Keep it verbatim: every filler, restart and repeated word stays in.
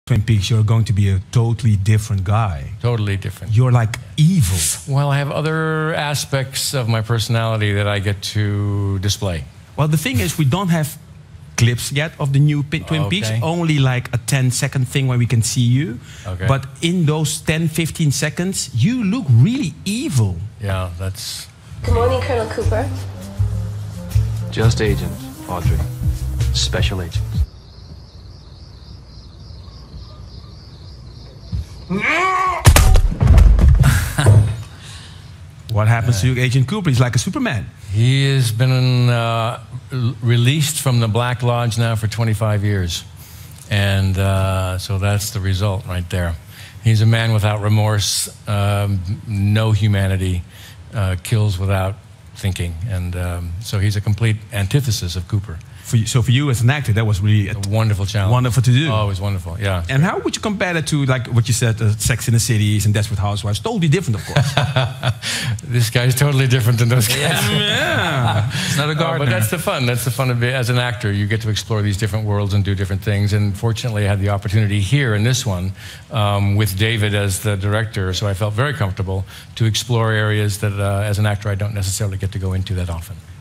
Twin Peaks, you're going to be a totally different guy. Totally different. You're like evil. Well, I have other aspects of my personality that I get to display. Well, the thing is, we don't have clips yet of the new P Twin Okay. Peaks. Only like a ten second thing where we can see you. Okay. But in those ten, fifteen seconds, you look really evil. Yeah, that's... Good morning, Colonel Cooper. Just agent, Audrey. Special agent. What happens to Agent Cooper? He's like a Superman. He has been uh, released from the Black Lodge now for twenty-five years. And uh, so that's the result right there. He's a man without remorse, um, no humanity, uh, kills without thinking. And um, so he's a complete antithesis of Cooper. For you, so for you as an actor, that was really a A wonderful challenge. wonderful to do. Oh, it was wonderful, yeah. And how would you compare that to, like what you said, uh, Sex in the Cities and Desperate Housewives? Totally different, of course. This guy's totally different than those guys. Yeah. It's not a Uh, gardener. but that's the fun. That's the fun of it. As an actor, you get to explore these different worlds and do different things. And fortunately, I had the opportunity here in this one um, with David as the director. So I felt very comfortable to explore areas that, uh, as an actor, I don't necessarily get to go into that often.